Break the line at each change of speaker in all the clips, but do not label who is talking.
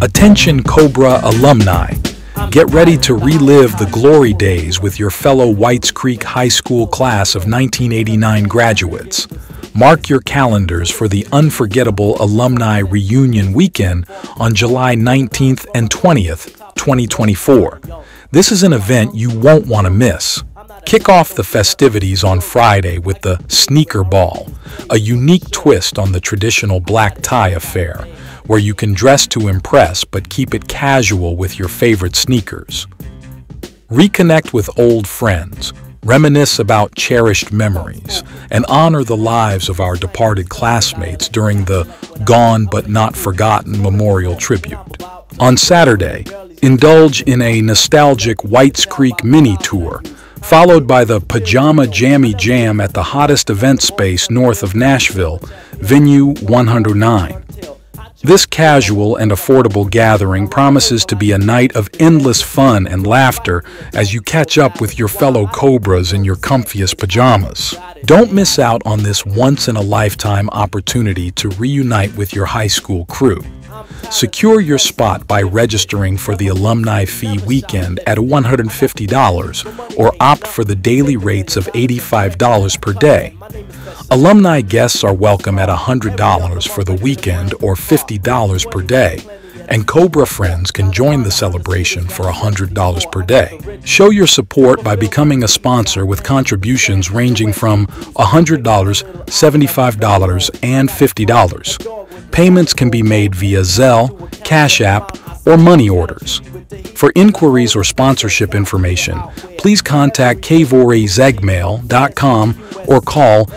Attention Cobra alumni, get ready to relive the glory days with your fellow Whites Creek High School class of 1989 graduates. Mark your calendars for the unforgettable alumni reunion weekend on July 19th and 20th, 2024. This is an event you won't want to miss. Kick off the festivities on Friday with the Sneaker Ball, a unique twist on the traditional black tie affair, where you can dress to impress but keep it casual with your favorite sneakers. Reconnect with old friends, reminisce about cherished memories, and honor the lives of our departed classmates during the Gone But Not Forgotten Memorial Tribute. On Saturday, indulge in a nostalgic Whites Creek mini tour, followed by the Pajama Jammy Jam at the hottest event space north of Nashville, Venue 109. This casual and affordable gathering promises to be a night of endless fun and laughter as you catch up with your fellow Cobras in your comfiest pajamas. Don't miss out on this once-in-a-lifetime opportunity to reunite with your high school crew. Secure your spot by registering for the alumni fee weekend at $150 or opt for the daily rates of $85 per day. Alumni guests are welcome at $100 for the weekend or $50 per day, and Cobra friends can join the celebration for $100 per day. Show your support by becoming a sponsor with contributions ranging from $100, $75, and $50. Payments can be made via Zelle, Cash App, or money orders. For inquiries or sponsorship information, please contact kvorizegmail.com or call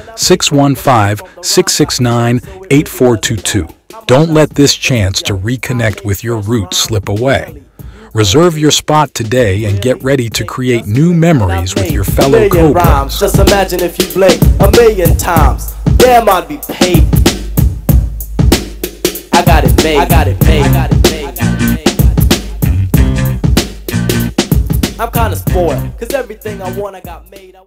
615-669-8422. Don't let this chance to reconnect with your roots slip away. Reserve your spot today and get ready to create new memories with your fellow Cobras.
Just imagine if you blink 1,000,000 times. Damn, I'd be paid. I got it made. I got it made. I got it made. I'm kinda spoiled, cause everything I want I got made.